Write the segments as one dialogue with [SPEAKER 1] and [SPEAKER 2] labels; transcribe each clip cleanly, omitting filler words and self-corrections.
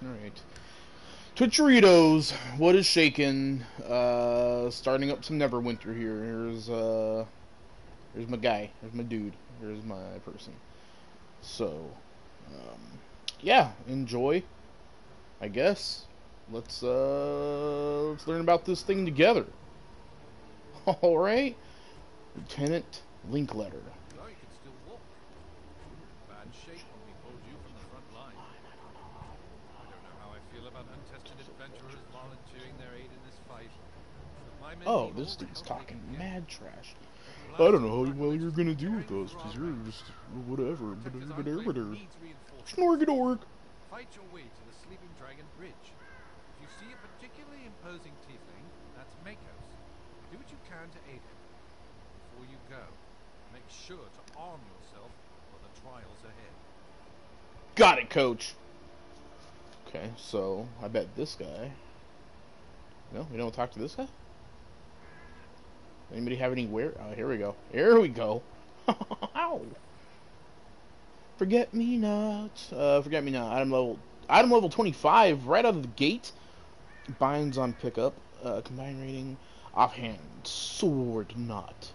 [SPEAKER 1] Alright. Twitcheritos, what is shaking? Starting up some Neverwinter here. Here's my guy. Here's my dude. Here's my person. So, yeah, enjoy, I guess. Let's learn about this thing together. Alright. Lieutenant Linkletter.
[SPEAKER 2] No, you can still walk. Bad shape when we pulled you from the front line. I don't know how I feel about untested adventurers volunteering their aid in this fight. But my men
[SPEAKER 1] Oh,
[SPEAKER 2] need
[SPEAKER 1] this
[SPEAKER 2] all the
[SPEAKER 1] dude's
[SPEAKER 2] help they
[SPEAKER 1] talking
[SPEAKER 2] can get.
[SPEAKER 1] mad trash.
[SPEAKER 2] The
[SPEAKER 1] I
[SPEAKER 2] last
[SPEAKER 1] don't know how
[SPEAKER 2] time
[SPEAKER 1] well
[SPEAKER 2] we
[SPEAKER 1] you're
[SPEAKER 2] went
[SPEAKER 1] gonna
[SPEAKER 2] to
[SPEAKER 1] do with
[SPEAKER 2] preparing
[SPEAKER 1] us,
[SPEAKER 2] for
[SPEAKER 1] because
[SPEAKER 2] our
[SPEAKER 1] you're
[SPEAKER 2] raid.
[SPEAKER 1] just whatever.
[SPEAKER 2] Protector's enclave needs reinforcements.
[SPEAKER 1] Snorgedorg.
[SPEAKER 2] Fight your way to the Sleeping Dragon Bridge. If you see a particularly imposing tiefling, that's Makos. Do what you can to aid him. Before you go, make sure to arm yourself for the trials ahead.
[SPEAKER 1] Got it, coach. Okay, so I bet this guy. No, we don't talk to this guy? Anybody have any where? Oh, here we go. Here we go. Ow. Forget me not. Forget me not. Item level 25 right out of the gate. Binds on pickup. Combined rating. Offhand. Sword knot.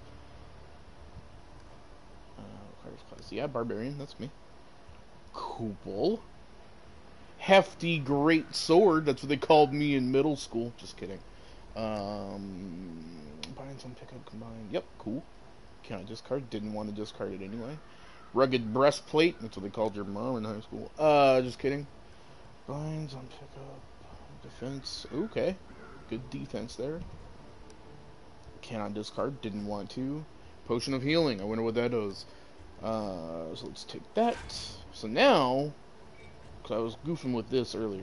[SPEAKER 1] Class. Yeah, barbarian. That's me. Cool. Hefty great sword. That's what they called me in middle school. Just kidding. Binds on pickup combined. Yep, cool. Can I discard? Didn't want to discard it anyway. Rugged breastplate. That's what they called your mom in high school. Just kidding. Binds on pickup. Defense. Okay. Good defense there. Cannot discard. Didn't want to. Potion of healing. I wonder what that does. So let's take that. So now, because I was goofing with this earlier.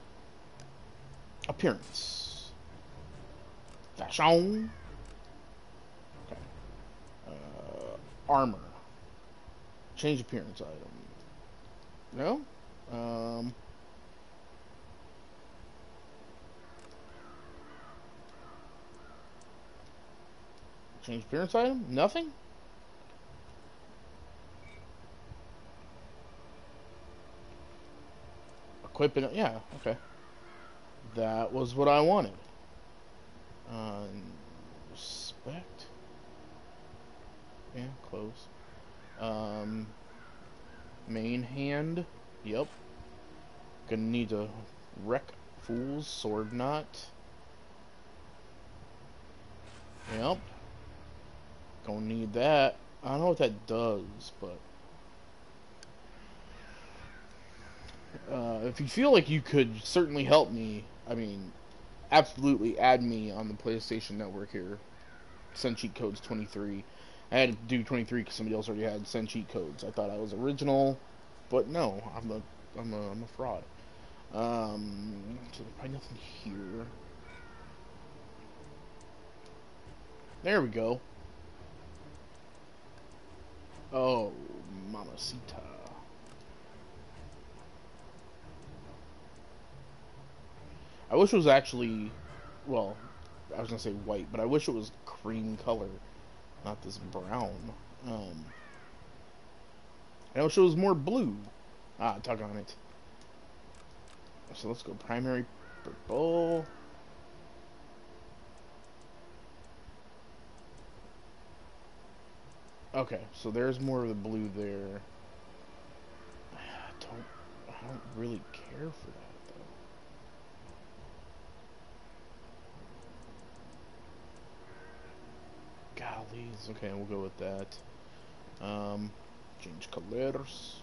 [SPEAKER 1] Appearance. Fashion. Okay. Armor. Change appearance item. No? Change appearance item? Nothing? Equip it. Yeah, okay. That was what I wanted. Respect. Yeah, close. Main hand. Yep. Gonna need to wreck fools. Sword knot. Yep. Gonna need that. I don't know what that does, but if you feel like you could certainly help me, I mean, absolutely add me on the PlayStation Network here. Send cheat codes 23. I had to do 23 because somebody else already had send cheat codes. I thought I was original, but no, I'm a fraud. So there's probably nothing here. There we go. Oh, mamacita. I wish it was actually, well, I was gonna say white, but I wish it was cream color, not this brown. I wish it was more blue. Tug on it. So let's go primary purple. Okay, so there's more of the blue there. I don't really care for that though. Gollies. Okay, we'll go with that. Change colors.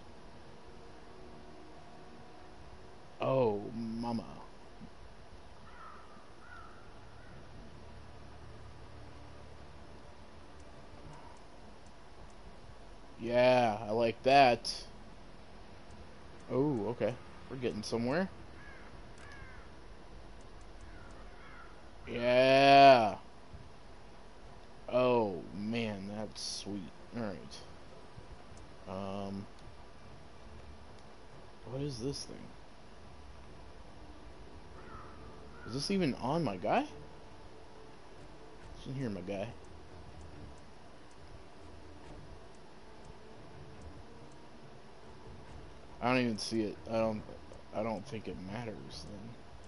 [SPEAKER 1] Oh, mama. Yeah, I like that. Oh, okay. We're getting somewhere. Yeah. Oh, man, that's sweet. Alright. What is this thing? Is this even on my guy? It's in here, my guy. I don't even see it. I don't. I don't think it matters then.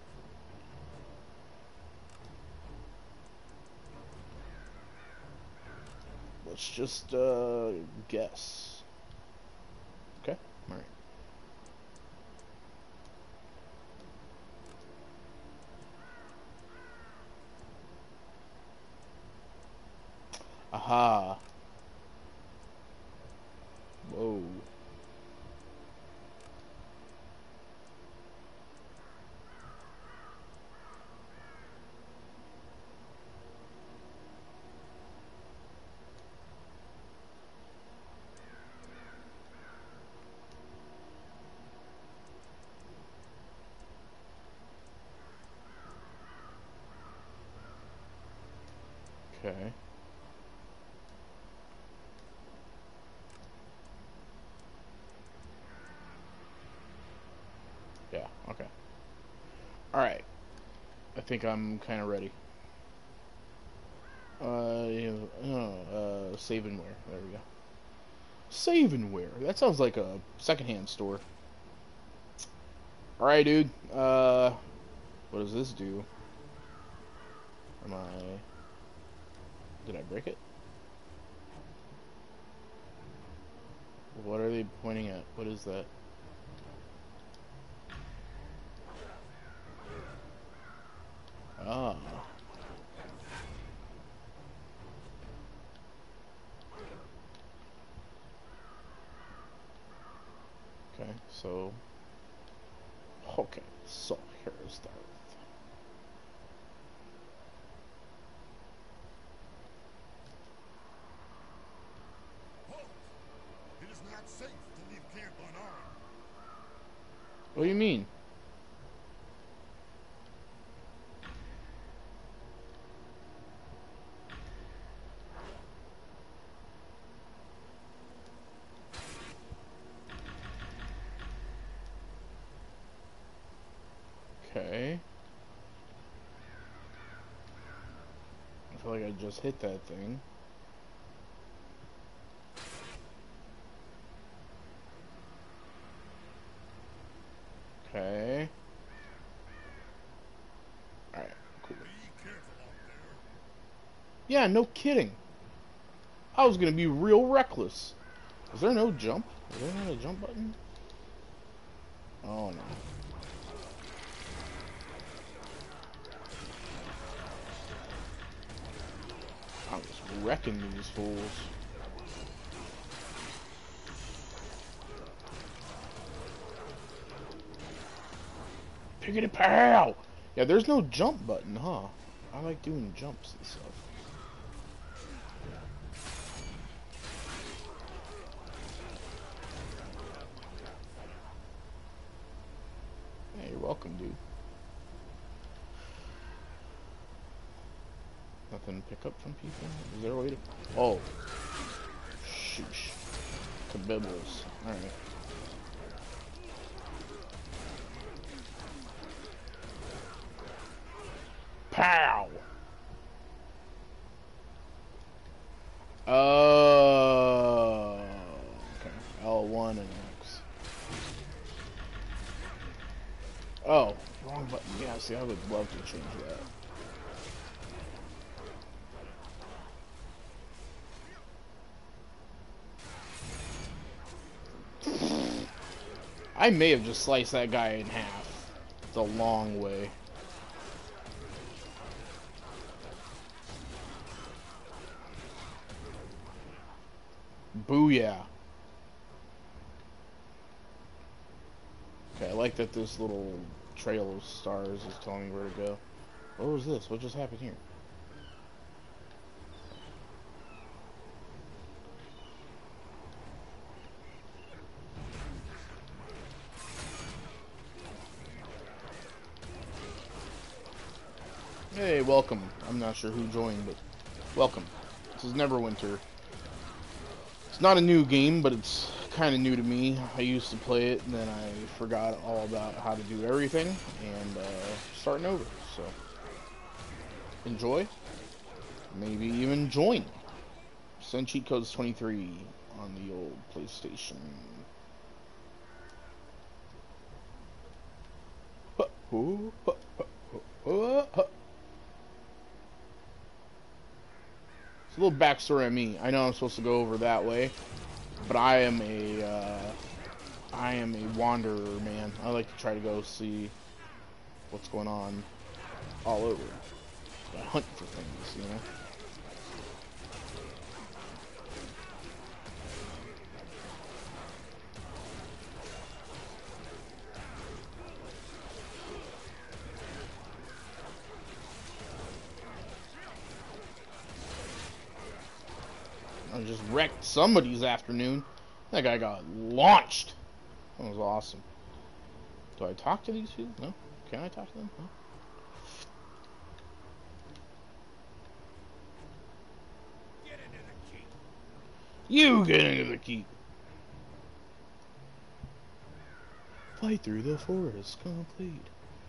[SPEAKER 1] Let's just guess. Okay, alright. Aha. Whoa. Okay. Yeah, okay. Alright. I think I'm kind of ready. Save and wear. There we go. Save and wear. That sounds like a secondhand store. Alright, dude. What does this do? Did I break it? What are they pointing at? What is that? Ah. Okay, so... Okay, so here's that.
[SPEAKER 3] Halt! It is not safe to leave camp unarmed.
[SPEAKER 1] What do you mean? Okay. I feel like I just hit that thing. Okay. Alright, cool.
[SPEAKER 3] Be careful out there.
[SPEAKER 1] Yeah, no kidding. I was gonna be real reckless. Is there no jump? Is there not a jump button? Oh no. I'm just wrecking these fools. Piggity pow! Yeah, there's no jump button, huh? I like doing jumps and stuff. Hey, you're welcome, dude. Nothing to pick up from people? Is there a way to... Oh. Shoosh. Kabibbles. Alright. Pow! Oh. Okay. L1 and X. Oh. Wrong button. Yeah, see, I would love to change that. I may have just sliced that guy in half. It's a long way. Booyah. Okay, I like that this little trail of stars is telling me where to go. What was this? What just happened here? Hey, welcome. I'm not sure who joined, but welcome. This is Neverwinter. It's not a new game, but it's kind of new to me. I used to play it, and then I forgot all about how to do everything, and starting over. So, enjoy. Maybe even join. Send cheat codes 23 on the old PlayStation. Ooh, uh. It's a little backstory on me. I know I'm supposed to go over that way, but I am a wanderer, man. I like to try to go see what's going on all over. I hunt for things, you know. I just wrecked somebody's afternoon. That guy got launched. That was awesome. Do I talk to these people? No? Can I talk to them? No?
[SPEAKER 3] Get into the keep.
[SPEAKER 1] You get into the keep. Fight through the forest complete.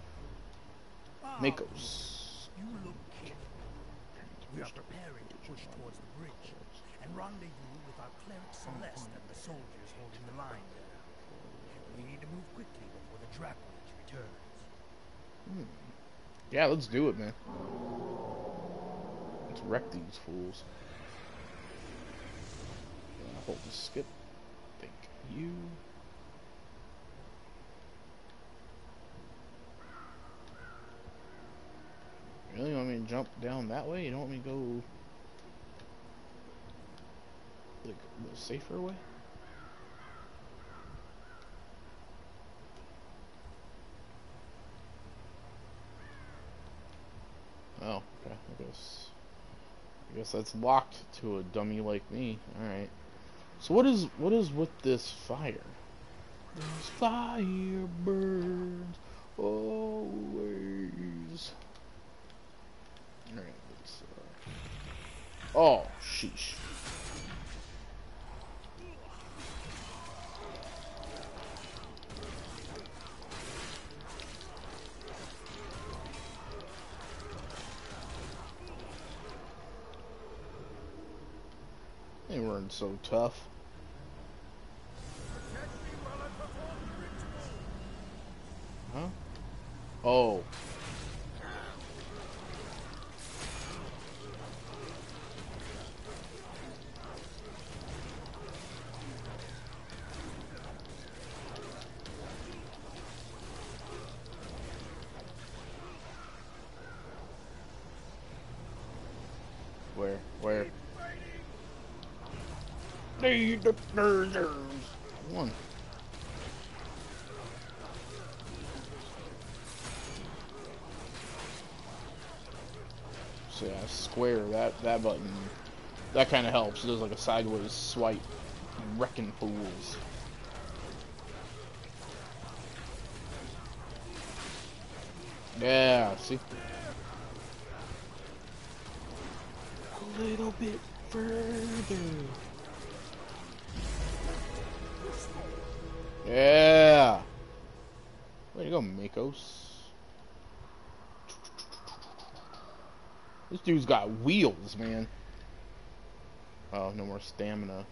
[SPEAKER 1] Makos.
[SPEAKER 4] You look careful. We are preparing to push towards the bridge and rendezvous with our cleric Celeste and the soldiers holding the line there. We need to move quickly before the Dracolich returns.
[SPEAKER 1] Yeah, let's do it, man. Let's wreck these fools. Hold the skip. Thank you. Really want me to jump down that way? You don't want me to go like the safer way? Oh, okay. I guess that's locked to a dummy like me. All right. So what is with this fire? This fire burns always. All right. Let's. Oh, sheesh. They weren't so tough. Huh? Oh. Where? Need the burgers. One. So yeah, square that button. That kind of helps. It does like a sideways swipe. Wrecking fools. Yeah, see? A little bit further. Yeah. Way to go, Makos. This dude's got wheels, man. Oh, no more stamina.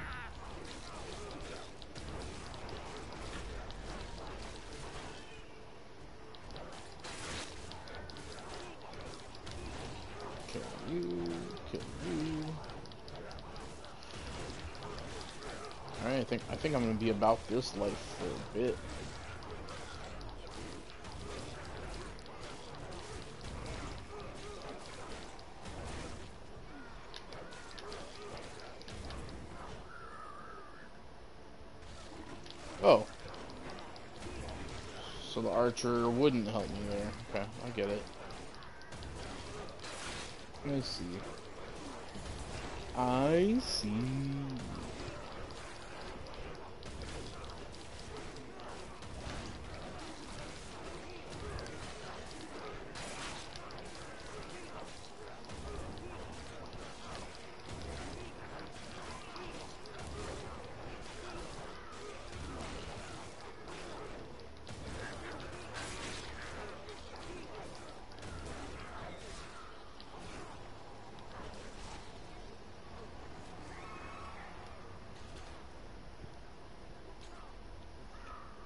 [SPEAKER 1] Kill you. Alright, I think I'm gonna be about this life for a bit. Oh. So the archer wouldn't help me there. Okay, I get it. I see. I see.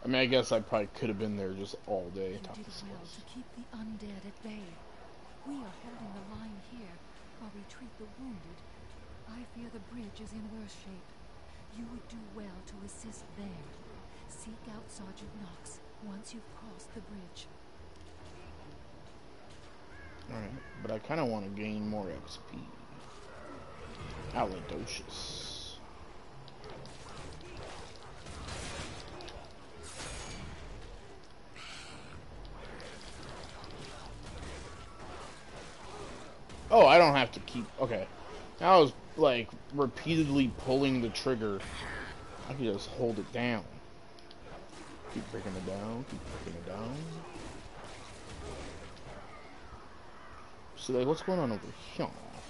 [SPEAKER 1] I mean, I guess I probably could have been there just all day.
[SPEAKER 5] You did well to keep the undead at bay. We are holding the line here while we treat the wounded. I fear the bridge is in worse shape. You would do well to assist there. Seek out Sergeant Knox once you've crossed the bridge.
[SPEAKER 1] Alright, but I kind of want to gain more XP. Aladocious. Oh, I don't have to keep... Okay. I was, like, repeatedly pulling the trigger. I can just hold it down. Keep breaking it down, keep breaking it down. So, like, what's going on over here?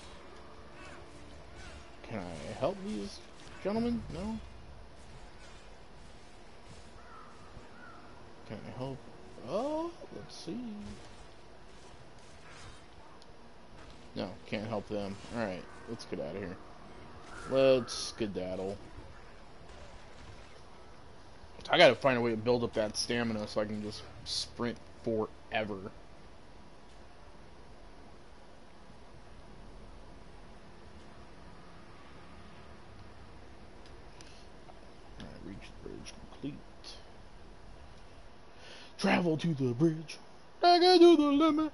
[SPEAKER 1] Can I help these gentlemen? No? Can I help? Oh, let's see. No, can't help them. Alright, let's get out of here. Let's skedaddle. I gotta find a way to build up that stamina so I can just sprint forever. Alright, reach the bridge complete. Travel to the bridge. Take it to the limit.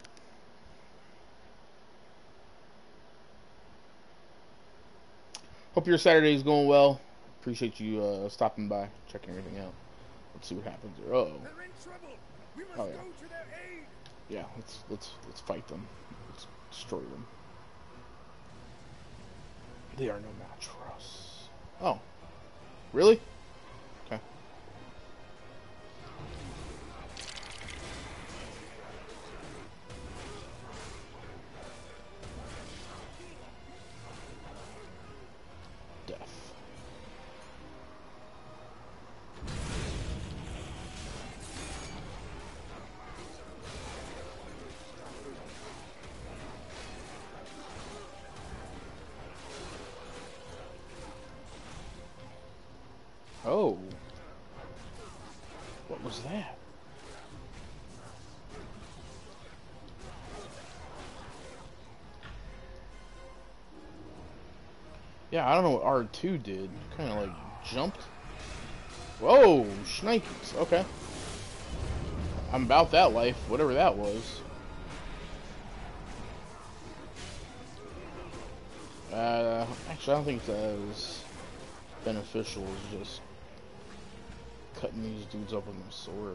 [SPEAKER 1] Hope your Saturday is going well. Appreciate you stopping by, checking everything out. Let's see what happens here. Uh-oh.
[SPEAKER 4] They're in trouble. We must
[SPEAKER 1] Oh, yeah.
[SPEAKER 4] go to their aid.
[SPEAKER 1] Yeah, let's fight them. Let's destroy them. They are no match for us. Oh. Really? Okay. Death. Oh. What was that? Yeah, I don't know what R2 did. Kind of like jumped. Whoa, shnikes. Okay. I'm about that life, whatever that was. Actually, I don't think it's as beneficial as just cutting these dudes up with my sword.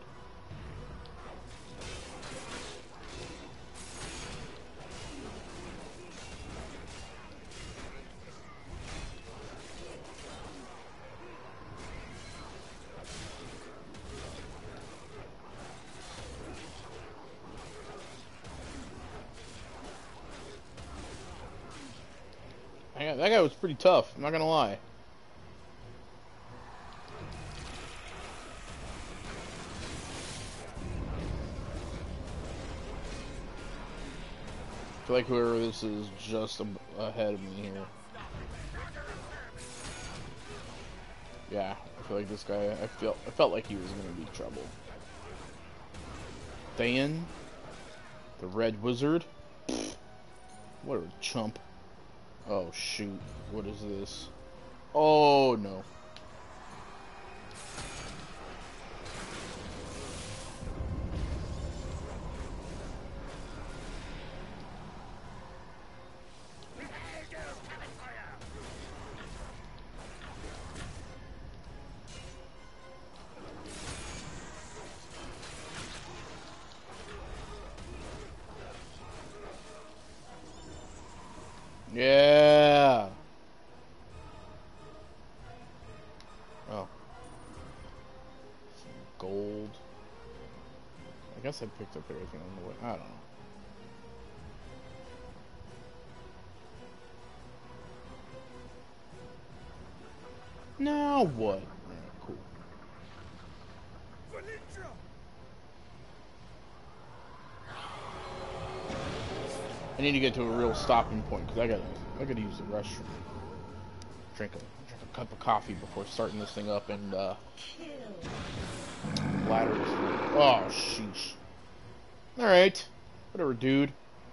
[SPEAKER 1] That guy was pretty tough, I'm not gonna lie. I feel like whoever this is just ahead of me here. Yeah, I feel like this guy, I felt like he was gonna be trouble. Thayan, the Red Wizard. Pfft, what a chump. Oh shoot, what is this? Oh no. Yeah. Oh. Some gold. I guess I picked up everything on the way. I don't know. Now what? Alright, cool. I need to get to a real stopping point because I gotta use the restroom. Drink a cup of coffee before starting this thing up and splatters. Oh, sheesh. Alright. Whatever, dude.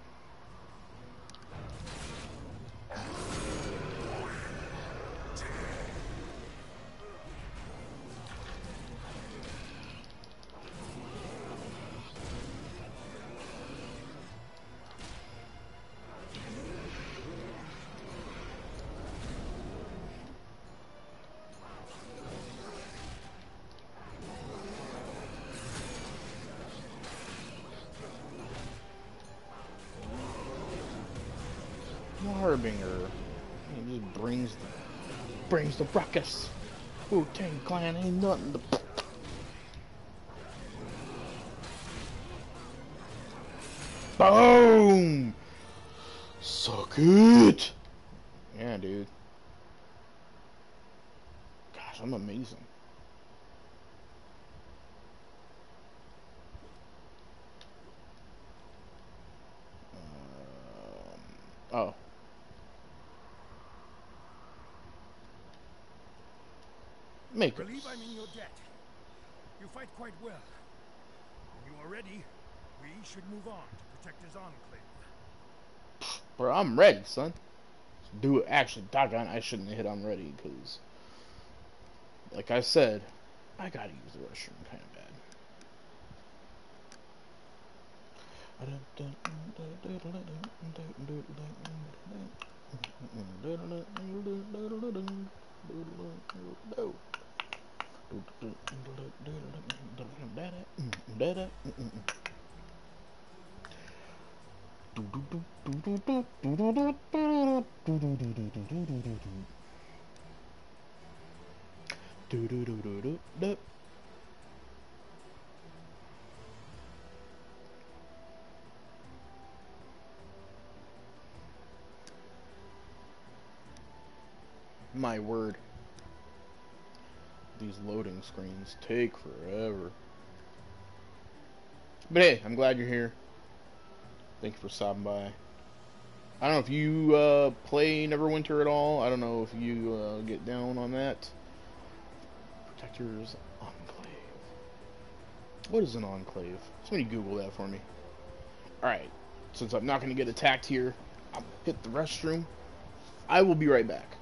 [SPEAKER 1] Harbinger. He just brings the ruckus. Wu-Tang Clan ain't nothing to... Boom! Suck it! Yeah, dude. Gosh, I'm amazing. Oh. Make it.
[SPEAKER 4] Believe I'm in your debt. You fight quite well. When you are ready, we should move on to protect his enclave.
[SPEAKER 1] Bro, I'm ready, son. Let's do it. Actually, doggone, I shouldn't have hit I'm ready, because, like I said, I gotta use the restroom kind of bad. My word. These loading screens take forever. But hey, I'm glad you're here. Thank you for stopping by. I don't know if you play Neverwinter at all. I don't know if you get down on that. Protector's Enclave. What is an enclave? Somebody Google that for me. Alright, since I'm not going to get attacked here, I'll hit the restroom. I will be right back.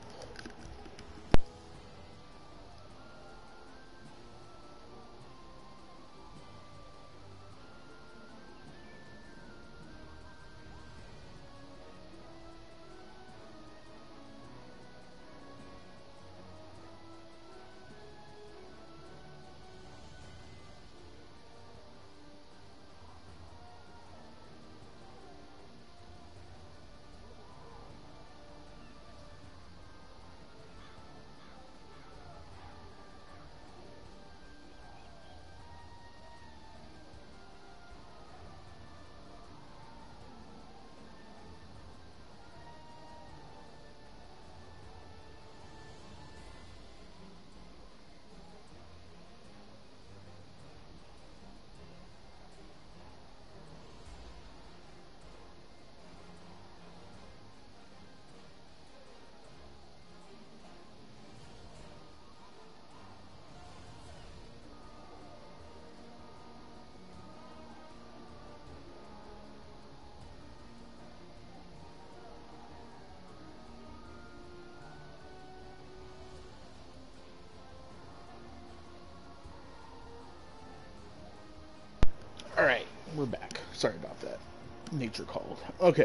[SPEAKER 1] Alright, we're back. Sorry about that. Nature called. Okay.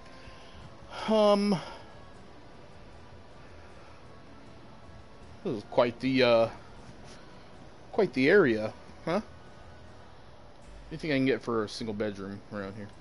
[SPEAKER 1] This is quite the area, huh? What do you think I can get for a single bedroom around here?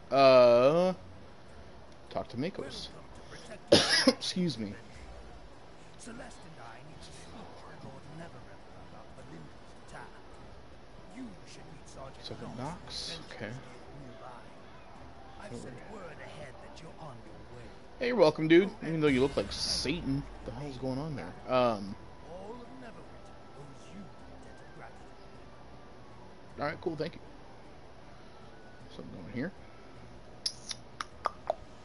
[SPEAKER 1] Talk to Makos. Excuse me.
[SPEAKER 4] Celeste and I need to speak to Lord Neverwinter about Belinda's attack. You should meet Sergeant
[SPEAKER 1] Knox. Okay.
[SPEAKER 4] nearby. I've sent word ahead that you're on your way.
[SPEAKER 1] Hey, you're welcome, dude. Even though you look like Satan, what the hell's going on there?
[SPEAKER 4] All of Neverwinter owes you a debt of gratitude.
[SPEAKER 1] All right, cool. Thank you. Something going here.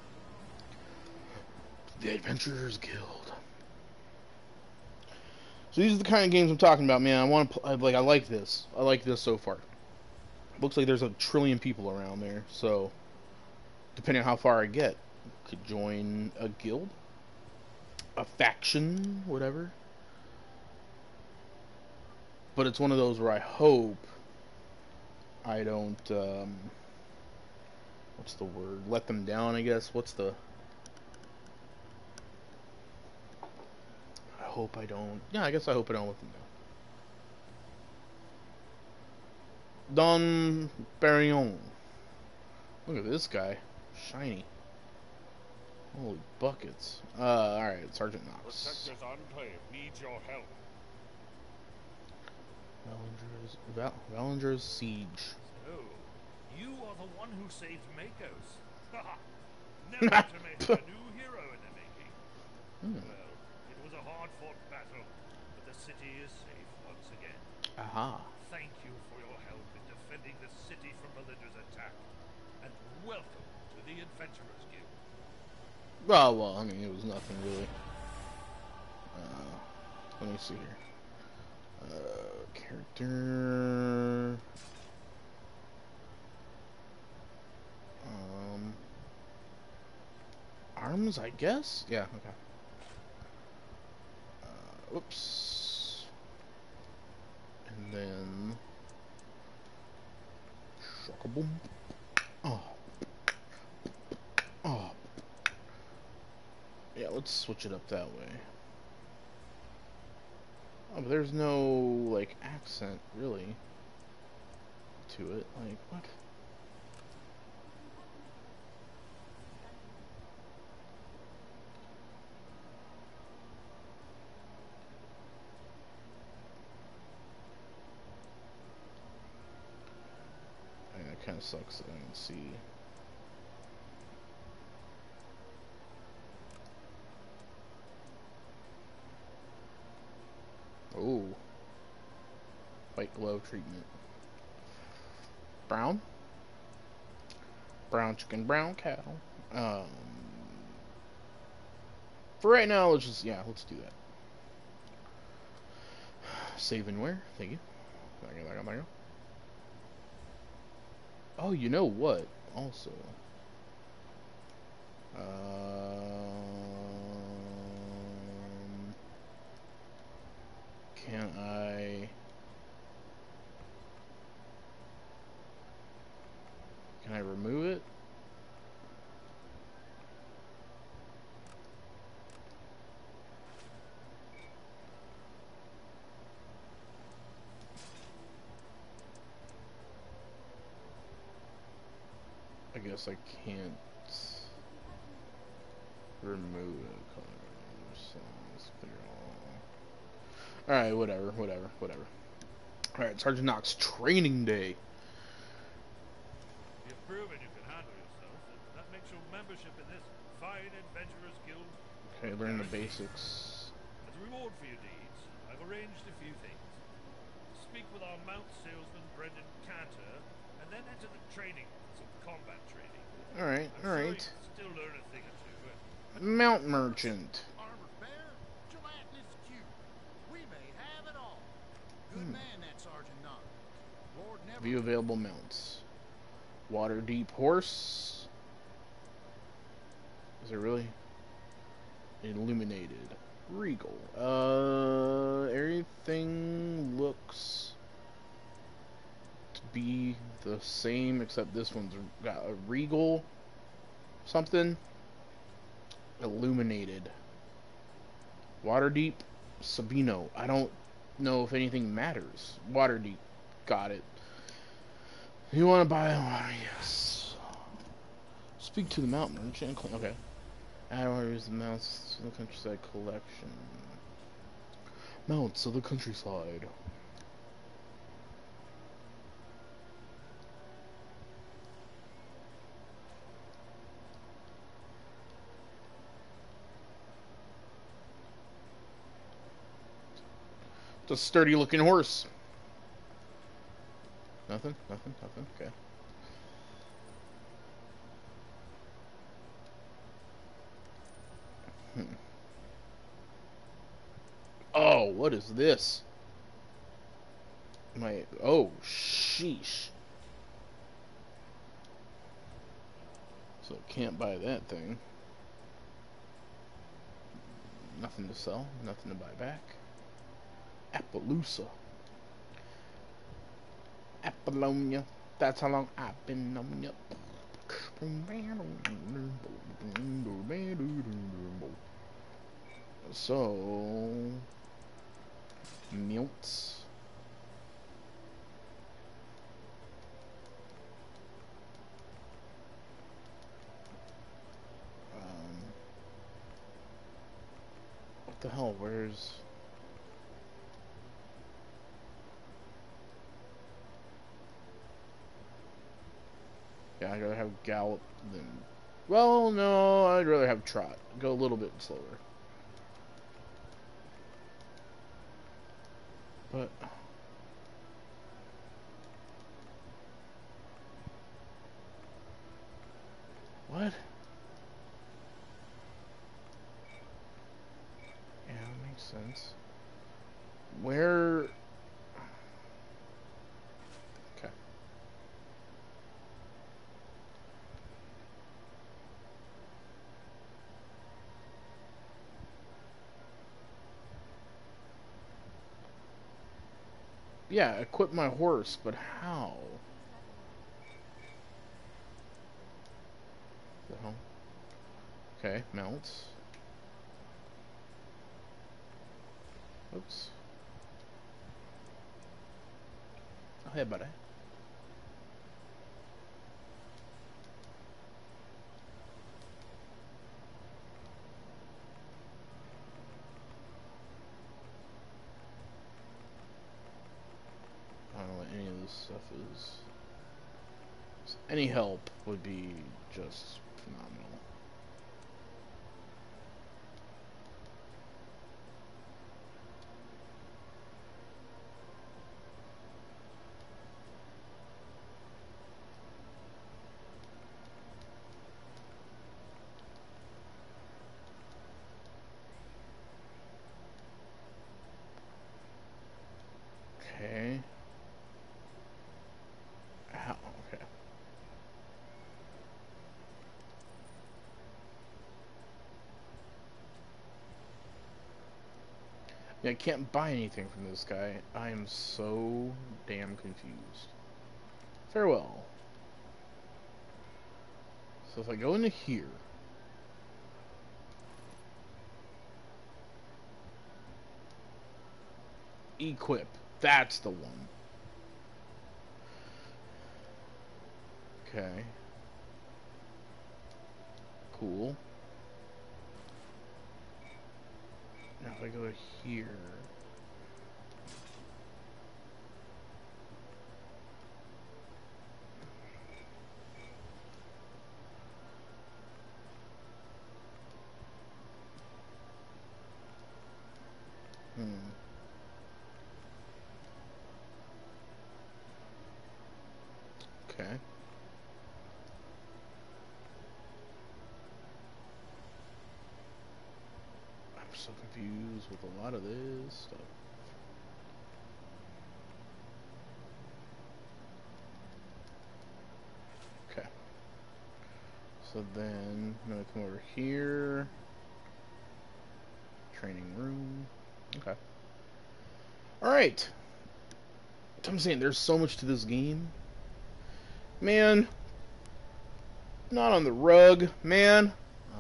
[SPEAKER 1] The Adventurers Guild. So these are the kind of games I'm talking about, man. I like this. I like this so far. Looks like there's a trillion people around there, so depending on how far I get, could join a guild, a faction, whatever. But it's one of those where I hope I don't, what's the word? Let them down, I guess. I hope I don't. Yeah, I guess I hope I don't let them down. Don Barillon. Look at this guy. Shiny. Holy buckets. Alright, Sergeant Knox.
[SPEAKER 3] Protector's enclave needs your help.
[SPEAKER 1] Valinger's Siege.
[SPEAKER 4] So, you are the one who saved Makos. Neverwinter made a new hero in the making. Well, it was a hard-fought battle, but the city is safe once again.
[SPEAKER 1] Aha.
[SPEAKER 4] Thank you for your help in defending the city from Melinda's attack. And welcome to the Adventurers Guild.
[SPEAKER 1] Well, I mean, it was nothing really. Let me see here. Character. Arms, I guess? Yeah, okay. Oops. And then. Shockaboom. Oh. Oh. Yeah, let's switch it up that way. Oh, but there's no, like, accent, really, to it. Like, what? I mean, that kind of sucks that I can see. Oh. White glove treatment. Brown? Brown chicken, brown cattle. For right now, let's do that. Save and where? Thank you. There you go. Oh, you know what? Also. Can I remove it? I guess I can't remove it. Alright, whatever. Alright, Sergeant Knox, training day.
[SPEAKER 4] You've proven you can handle yourself, and that makes your membership in this fine Adventurers Guild.
[SPEAKER 1] Okay, learn the basics.
[SPEAKER 4] As a reward for your deeds, I've arranged a few things. Speak with our mount salesman, Brendan Cantor, and then enter the training for some combat training.
[SPEAKER 1] Alright.
[SPEAKER 4] Still learn a thing or two.
[SPEAKER 1] Mount merchant.
[SPEAKER 3] Armored bear, gelatinous cube. We may have it all. Good man, that Sergeant Knox. Lord Neverwinter.
[SPEAKER 1] View available mounts. Water deep horse. Is it really? Illuminated. Regal. Everything looks to be the same except this one's got a regal something. Illuminated. Waterdeep. Sabino. I don't know if anything matters. Waterdeep. Got it. You want to buy water? Yes. Speak to the mountain merchant. Okay. I want to use the mounts of the countryside collection. Mounts of the countryside. It's a sturdy looking horse. Nothing? Okay. Oh, what What is this? Oh, sheesh. So can't buy that thing. Nothing to sell, nothing to buy back. Appaloosa. Apollonia. That's how long I've been on ya. So, Milts. What the hell? Where's... Yeah, I'd rather have Gallop than... Well, no, I'd rather have Trot. Go a little bit slower. But... What? Yeah, that makes sense. Where... Okay. Yeah, equip my horse, but how? The hell? Okay, mounts. Oops. Oh, hey, buddy. I don't know what any of this stuff is. So any help would be just phenomenal. Okay. How? Okay. Yeah, I can't buy anything from this guy. I am so damn confused. Farewell. So if I go into here... Equip. That's the one. Okay. Cool. Now if I go here... Okay. I'm so confused with a lot of this stuff. Okay. So then I'm gonna come over here. Training room. Okay. Alright. I'm saying there's so much to this game. Man. Not on the rug, man.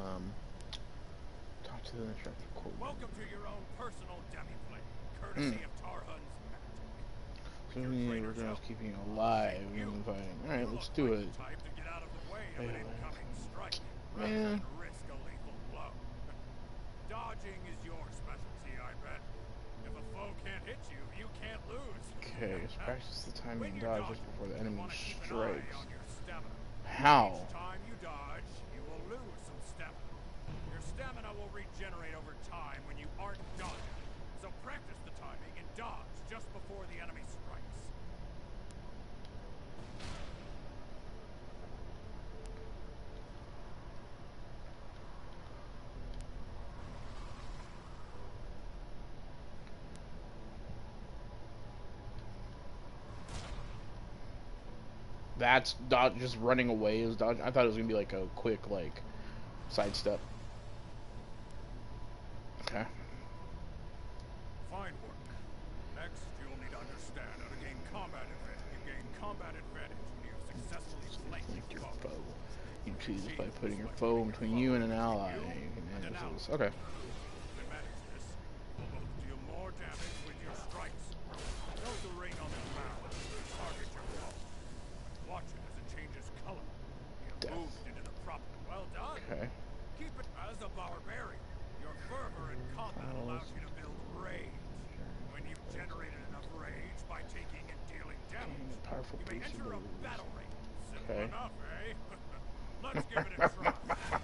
[SPEAKER 1] Talk to the instructor.
[SPEAKER 3] Welcome to your own personal demi-plane, courtesy of Tarhun's magic.
[SPEAKER 1] So we're just keeping you alive and fighting. Alright, let's do it.
[SPEAKER 3] Type to get out of the way of an incoming strike, rather
[SPEAKER 1] Man.
[SPEAKER 3] than risk a lethal blow. Dodging is your specialty, I bet. If a foe can't hit you, you can't lose.
[SPEAKER 1] Okay, let's practice the timing
[SPEAKER 3] When
[SPEAKER 1] and
[SPEAKER 3] you're
[SPEAKER 1] dodge just
[SPEAKER 3] dodging,
[SPEAKER 1] before the
[SPEAKER 3] you
[SPEAKER 1] enemy
[SPEAKER 3] wanna keep an eye
[SPEAKER 1] strikes.
[SPEAKER 3] on your stamina.
[SPEAKER 1] How?
[SPEAKER 3] Each time you dodge, you will lose some stamina. Your stamina will regenerate over time when you aren't dodging. So practice the timing and dodge just before the enemy strikes.
[SPEAKER 1] That's dodge, just running away is dodge. I thought it was gonna be like a quick like sidestep. Okay.
[SPEAKER 3] Fine work. Next, you'll need to understand how to gain combat advantage. You gain combat advantage when you successfully flank your foe.
[SPEAKER 1] You choose by putting your foe between you and an ally. You can manage this. Okay.
[SPEAKER 3] To manage this, you'll both deal more damage with your strikes. Note the ring on the mouth to target your foe. Watch it as it changes color. You moved into the prop. Well done.
[SPEAKER 1] Okay.
[SPEAKER 3] Keep it as a barbarian. Your fervor in combat allows you to build rage. When you've generated enough rage by taking and dealing damage,
[SPEAKER 1] Powerful
[SPEAKER 3] you may
[SPEAKER 1] boost
[SPEAKER 3] enter a
[SPEAKER 1] abilities.
[SPEAKER 3] battle ring. Simple
[SPEAKER 1] Okay.
[SPEAKER 3] enough, eh? Let's give it a try.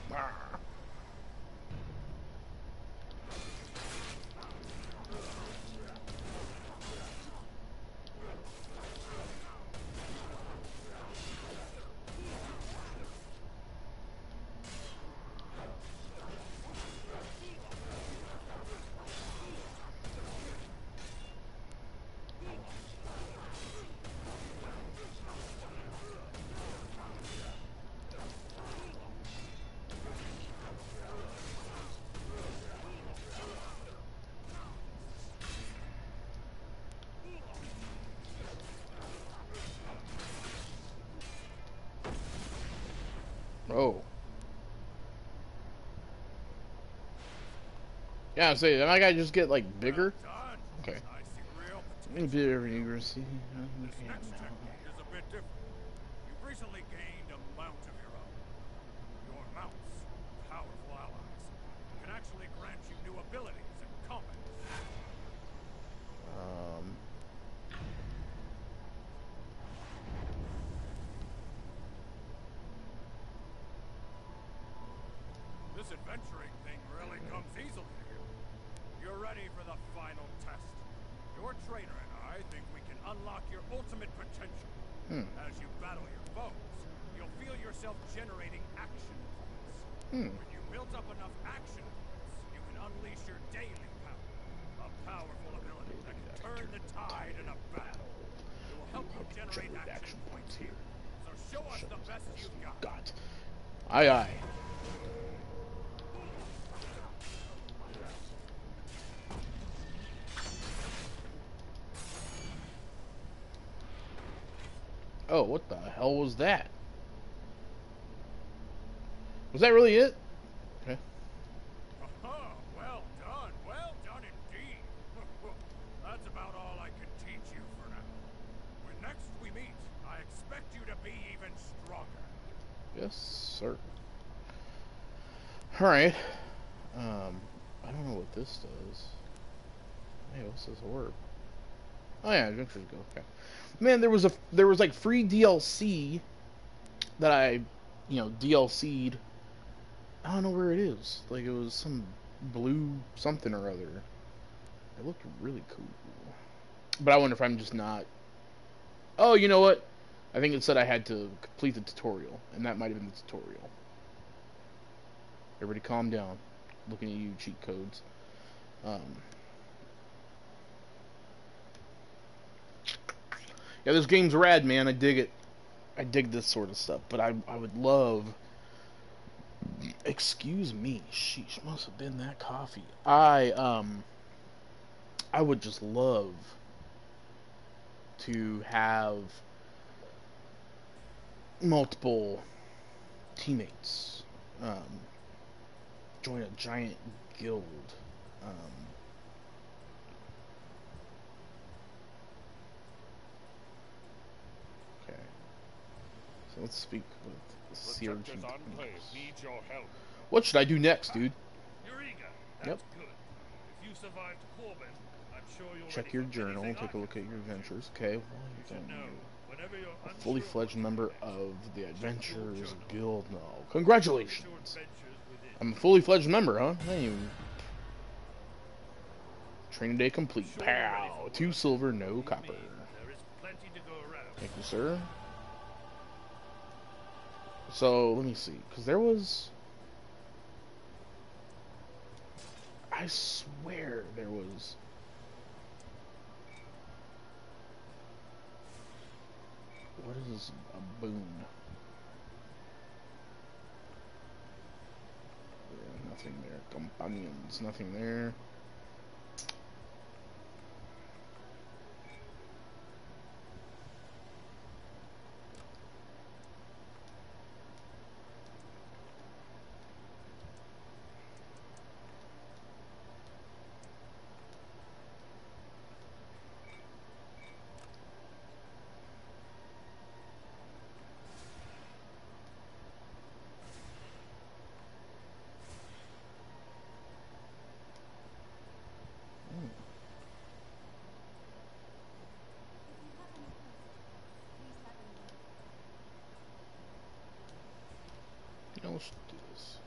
[SPEAKER 1] Oh. Yeah, I say, I gotta just get like bigger.
[SPEAKER 3] Well done.
[SPEAKER 1] Okay.
[SPEAKER 3] I see real
[SPEAKER 1] A little bit of accuracy.
[SPEAKER 3] This next technique is a bit different. You've recently gained a mount of your own. Your mounts, powerful allies, can actually grant you new abilities in combat. This adventuring thing really comes easily to you. You're ready for the final test. Your trainer and I think we can unlock your ultimate potential. As you battle your foes, you'll feel yourself generating action points. When you build up enough action points, you can unleash your daily power. A powerful ability that can turn the tide in a battle. It will help you generate action points here. So show us the best you've got.
[SPEAKER 1] Got. Aye, aye. Oh, what the hell was that? Was that really it? Okay.
[SPEAKER 3] Well done indeed. That's about all I can teach you for now. When next we meet, I expect you to be even stronger.
[SPEAKER 1] Yes, sir. Alright. I don't know what this does. Hey, what's this orb? Oh yeah, Adventures Go. Okay. Man, there was like free DLC that I, DLC'd. I don't know where it is. Like it was some blue something or other. It looked really cool. But I wonder if I'm just not. Oh, you know what? I think it said I had to complete the tutorial, and that might have been the tutorial. Everybody calm down. Looking at you, cheat codes. Yeah, this game's rad, man. I dig it. I dig this sort of stuff. But I would love. Excuse me. Sheesh, must have been that coffee. I would just love to have multiple teammates. Join a giant guild. Okay. So let's speak with Seer
[SPEAKER 3] Protectors
[SPEAKER 1] Chief.
[SPEAKER 3] Enclave needs your help.
[SPEAKER 1] What should I do next, dude?
[SPEAKER 6] You're eager.
[SPEAKER 1] Yep.
[SPEAKER 6] That's good. If you survived Corbin, I'm sure you're
[SPEAKER 1] Check
[SPEAKER 6] ready
[SPEAKER 1] your
[SPEAKER 6] for
[SPEAKER 1] journal.
[SPEAKER 6] anything
[SPEAKER 1] Take a
[SPEAKER 6] I
[SPEAKER 1] look
[SPEAKER 6] can
[SPEAKER 1] at your
[SPEAKER 6] do.
[SPEAKER 1] adventures. Okay.
[SPEAKER 6] You
[SPEAKER 1] Well,
[SPEAKER 6] should know, whenever you're
[SPEAKER 1] a
[SPEAKER 6] unsure
[SPEAKER 1] fully
[SPEAKER 6] of
[SPEAKER 1] fledged
[SPEAKER 6] what
[SPEAKER 1] member
[SPEAKER 6] to do next,
[SPEAKER 1] of the
[SPEAKER 6] check your
[SPEAKER 1] Adventurers
[SPEAKER 6] journal.
[SPEAKER 1] Guild now.
[SPEAKER 6] Your
[SPEAKER 1] Congratulations!
[SPEAKER 6] adventures within.
[SPEAKER 1] I'm a fully fledged member, huh? Hey. Training day complete.
[SPEAKER 6] Sure you're ready
[SPEAKER 1] Pow!
[SPEAKER 6] for
[SPEAKER 1] 2
[SPEAKER 6] work.
[SPEAKER 1] silver, no
[SPEAKER 6] Believe
[SPEAKER 1] copper.
[SPEAKER 6] me, there is plenty to go around.
[SPEAKER 1] Thank you, sir. So, let me see. Because there was... I swear there was... What is a boon? Yeah, nothing there. Companions, nothing there. You know, let's do this.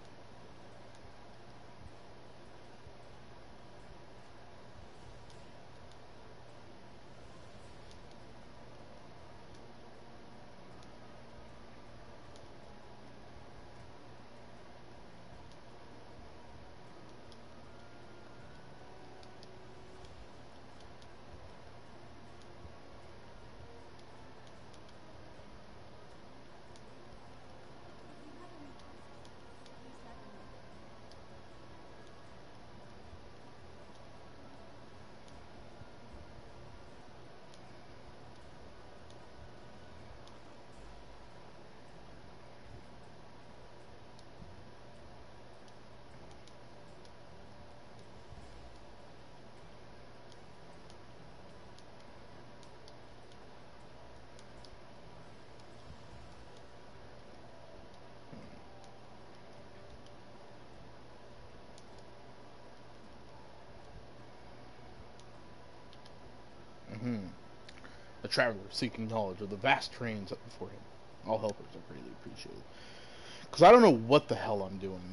[SPEAKER 1] A traveler seeking knowledge of the vast terrains up before him. All helpers are greatly appreciated. Because I don't know what the hell I'm doing.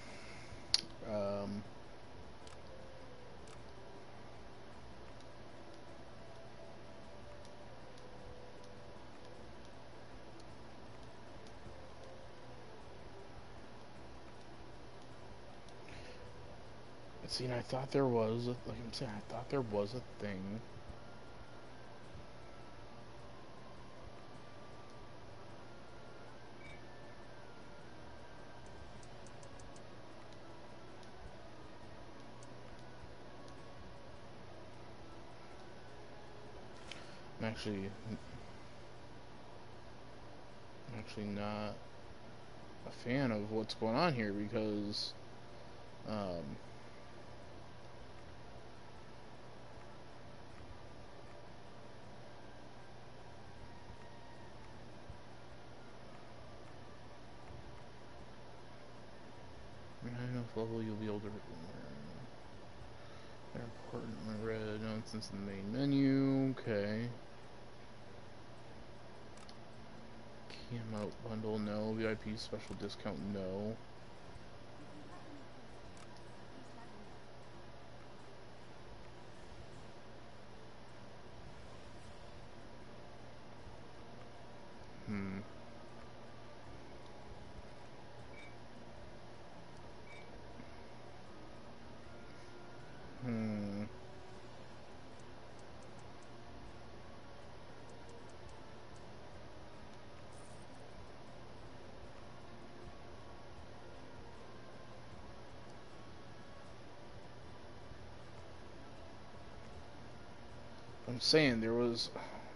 [SPEAKER 1] Um, see, and I thought there was, like I'm saying, I thought there was a thing. I'm actually not a fan of what's going on here because um, at enough level you'll be able to they're important in the red nonsense in the main menu. Okay. Cam out bundle, no. VIP special discount, no. Hmm. Hmm. I'm saying there was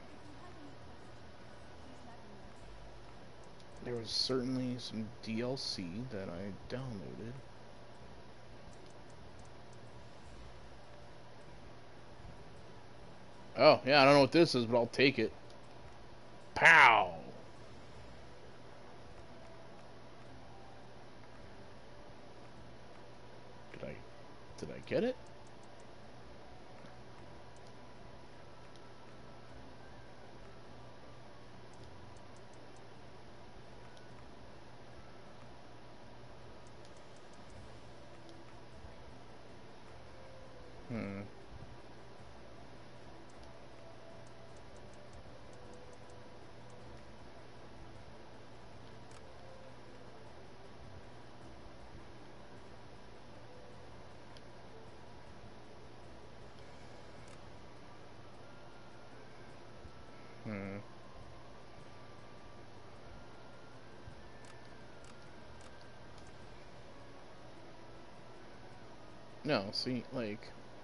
[SPEAKER 1] certainly some DLC that I downloaded. Oh, yeah, I don't know what this is, but I'll take it. Pow! Did I get it? Hmm. Hmm. No, see, like,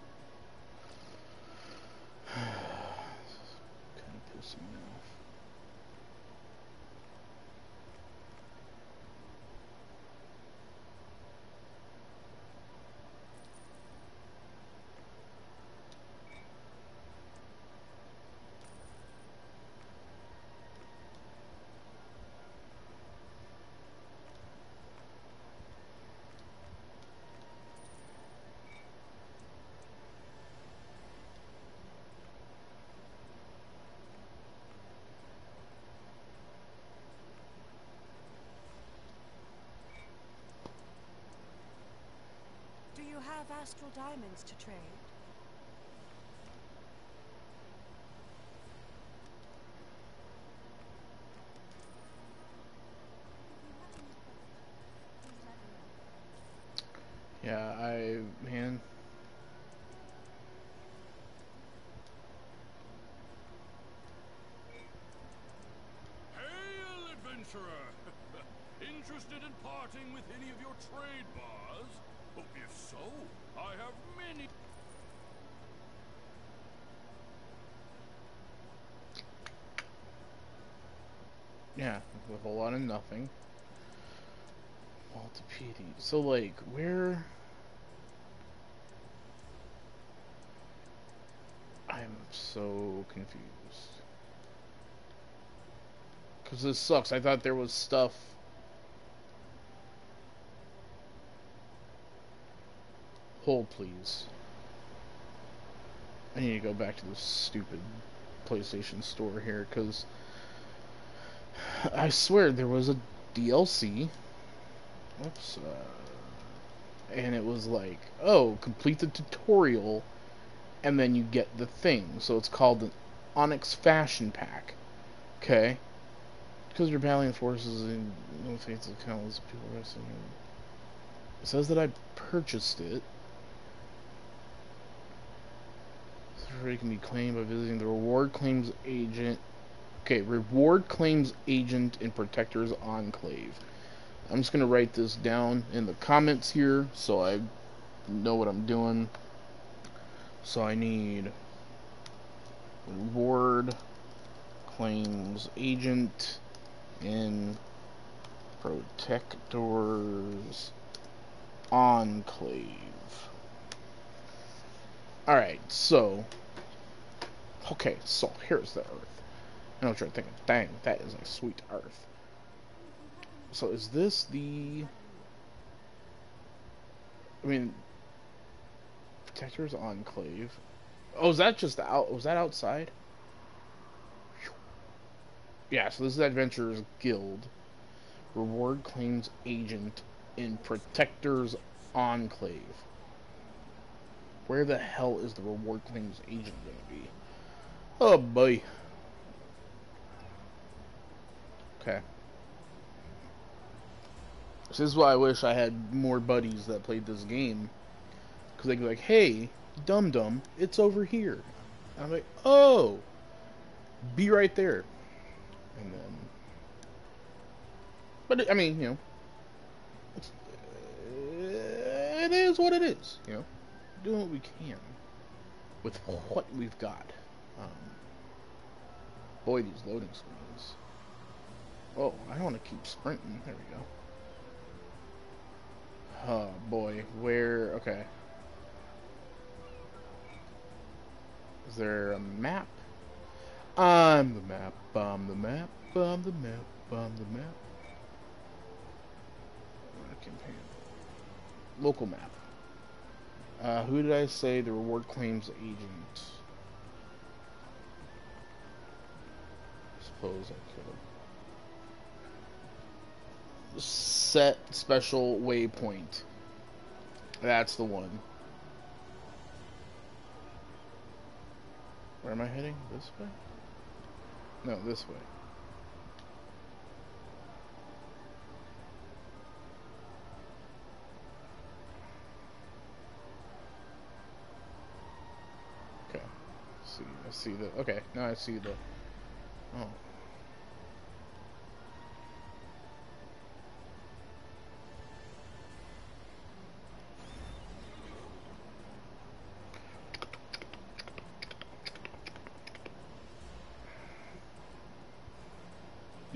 [SPEAKER 1] kind of pissing me off.
[SPEAKER 7] Do you have astral diamonds to trade?
[SPEAKER 1] Yeah, man.
[SPEAKER 3] Hail, adventurer! Interested in parting with any of your trade bars? Oh, if so, I have many.
[SPEAKER 1] Yeah, a whole lot of nothing. Multipedi. So, like, where? I'm so confused. Because this sucks. I thought there was stuff. Hold, please. I need to go back to this stupid PlayStation store here, because I swear there was a DLC. Oops. And it was like, oh, complete the tutorial, and then you get the thing. So it's called an Onyx Fashion Pack. Okay? Because you're battling forces and no fates of countless people wrestling. It says that I purchased it. It can be claimed by visiting the reward claims agent. Okay, reward claims agent in Protector's Enclave. I'm just gonna write this down in the comments here so I know what I'm doing. So I need reward claims agent in Protector's Enclave. Alright, so okay, so here's the Earth. I know what you're thinking. Dang, that is a sweet Earth. So is this the... I mean... Protector's Enclave. Oh, is that just out... Was that outside? Yeah, so this is Adventurers Guild. Reward claims agent in Protector's Enclave. Where the hell is the reward claims agent gonna be? Oh boy. Okay. This is why I wish I had more buddies that played this game. Because they'd be like, hey, dum dum, it's over here. And I'm like, oh, be right there. And then. But, I mean, you know. It is what it is, you know. Doing what we can with what we've got. Boy, these loading screens. Oh, I don't want to keep sprinting. There we go. Oh, boy. Where... Okay. Is there a map? I'm the map. I'm the map. I'm the map. I'm the map. Campaign. Local map. Who did I say the reward claims agent? I suppose I could. Set special waypoint. That's the one. Where am I heading? This way? No, this way. Okay. See, I see the... Okay, now I see the... Oh.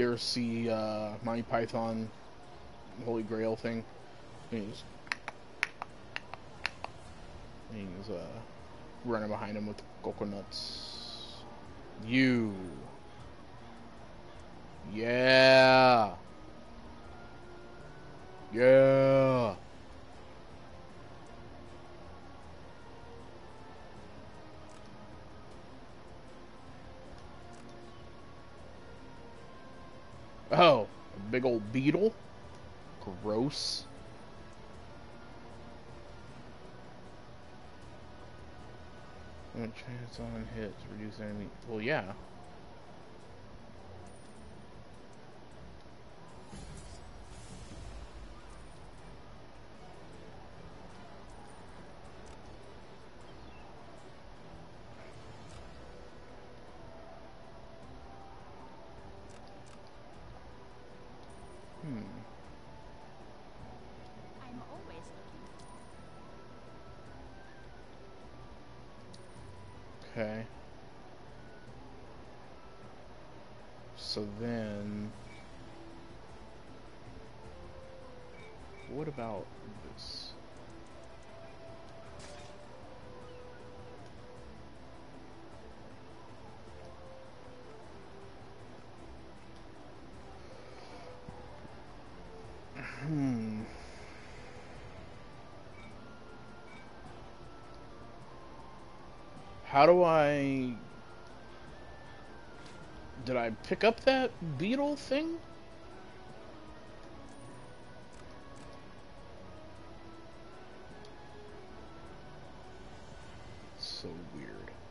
[SPEAKER 1] You ever see Monty Python Holy Grail thing? He's running behind him with coconuts. You. Yeah. Yeah. Oh, a big old beetle? Gross. One chance on hits, reduce enemy. Well, yeah.
[SPEAKER 8] I'm always looking.
[SPEAKER 1] Okay. So then, what about this? How do I... Did I pick up that beetle thing? So weird.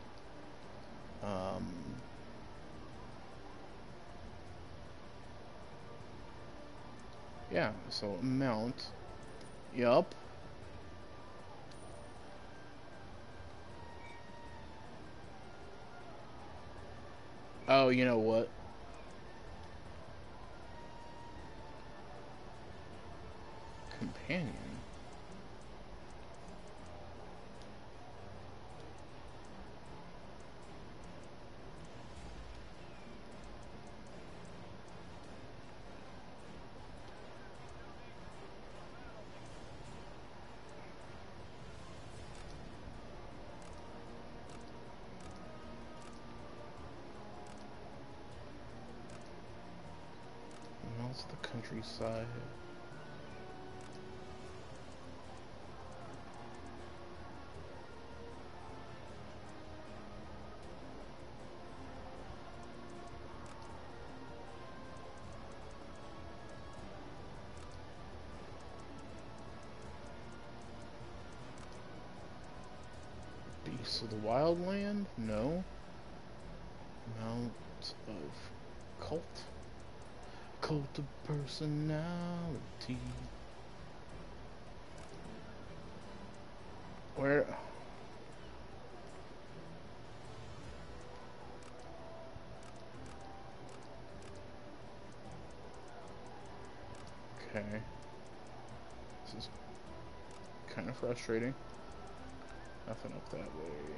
[SPEAKER 1] Yeah, so mount. Yup. Oh, you know what? Companion. How's the countryside? Beasts of the Wildland? No. Mount of Cult? Cult of Personality. Where? Okay. This is kind of frustrating. Nothing up that way.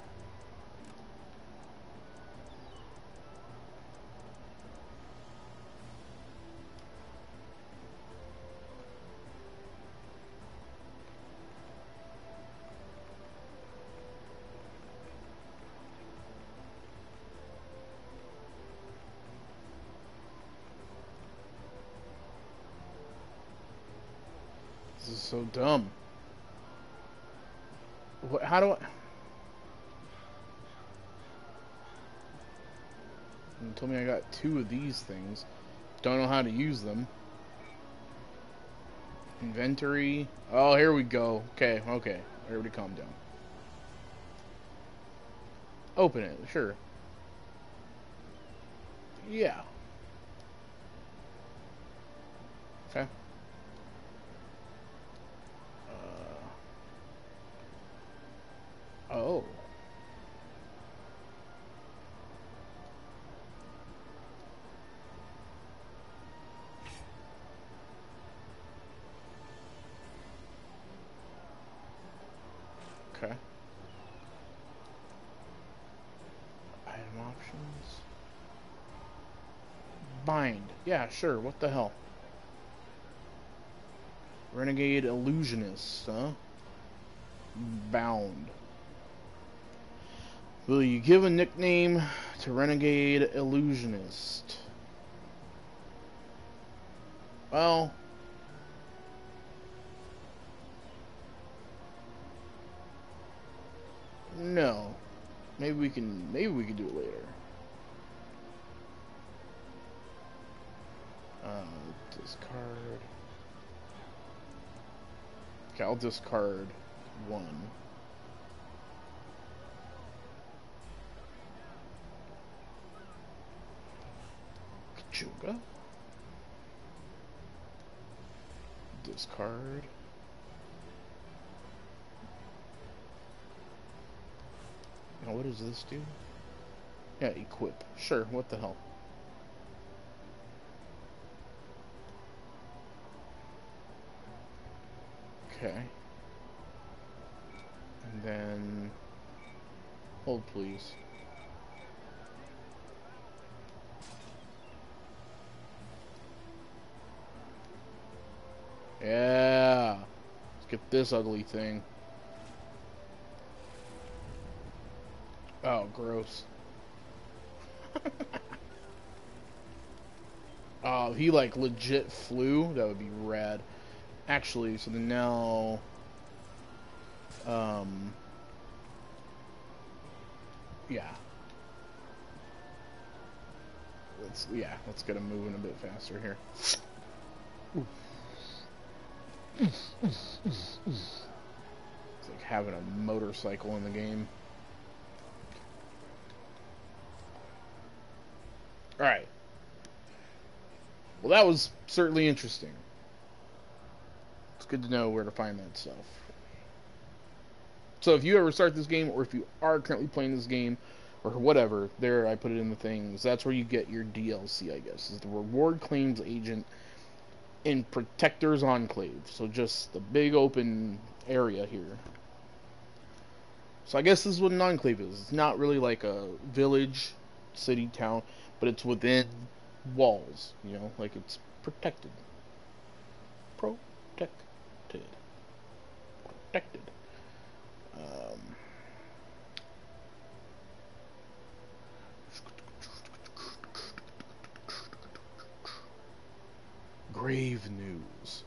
[SPEAKER 1] This is so dumb. What, how do I... You told me I got 2 of these things. Don't know how to use them. Inventory. Oh, here we go. Okay, okay. Everybody calm down. Open it, sure. Yeah. Okay. Oh. Okay. Item options. Bind. Yeah, sure. What the hell? Renegade Illusionist, huh? Bound. Will you give a nickname to Renegade Illusionist? Well, no. Maybe we can do it later. Discard. Okay, I'll discard one. Kachuga. Discard. Now what does this do? Yeah, equip. Sure, what the hell. Okay. And then... Hold, please. Yeah! Let's get this ugly thing. Oh, gross. Oh, he like legit flew? That would be rad. Actually, so then now... yeah. Let's get him moving a bit faster here. It's like having a motorcycle in the game. Alright. Well, that was certainly interesting. It's good to know where to find that stuff. So if you ever start this game, or if you are currently playing this game, or whatever, there I put it in the things. That's where you get your DLC, I guess. Is the Reward Claims Agent in Protector's Enclave. So just the big open area here. So I guess this is what an enclave is. It's not really like a village, city, town, but it's within walls, you know, like it's protected. Protected. Protected. Grave news.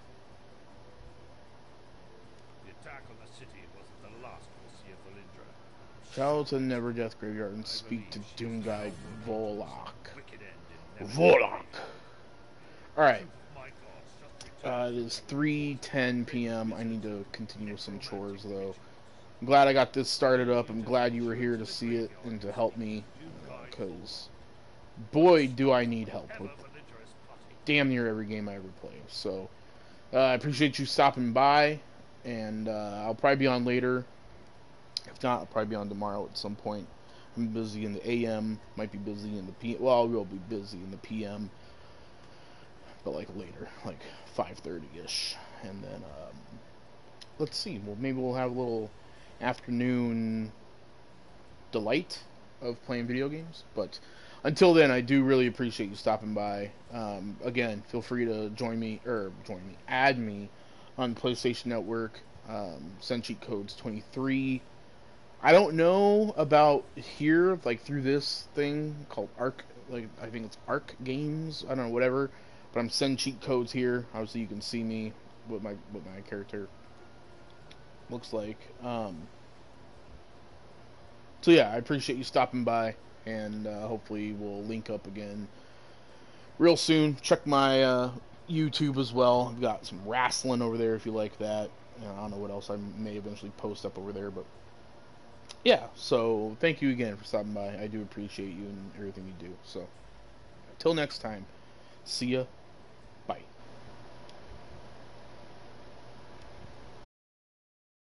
[SPEAKER 3] The attack on the city wasn't the last we'll see of Valindra.
[SPEAKER 1] Travel to the Never Death Graveyard and speak to Doom Guy Volok.
[SPEAKER 3] Wicked end in
[SPEAKER 1] Volok! Alright.
[SPEAKER 3] My God,
[SPEAKER 1] It is 3:10 p.m. I need to continue with some chores, though. I'm glad I got this started up. I'm glad you were here to see it and to help me. Because, boy, do I need help with damn near every game I ever play. So, I appreciate you stopping by. And I'll probably be on later. If not, I'll probably be on tomorrow at some point. I'm busy in the AM. Might be busy in the PM. Well, I will be busy in the PM. But like later, like 5:30ish, and then let's see. Well, maybe we'll have a little afternoon delight of playing video games. But until then, I do really appreciate you stopping by. Again, feel free to add me on PlayStation Network. Send cheat codes 23. I don't know about here, like through this thing called Arc. Like I think it's Arc Games. I don't know, whatever. But I'm sending cheat codes here. Obviously, you can see me what my character looks like. So yeah, I appreciate you stopping by, and hopefully we'll link up again real soon. Check my YouTube as well. I've got some wrestling over there if you like that. I don't know what else I may eventually post up over there, but yeah. So thank you again for stopping by. I do appreciate you and everything you do. So until next time, see ya.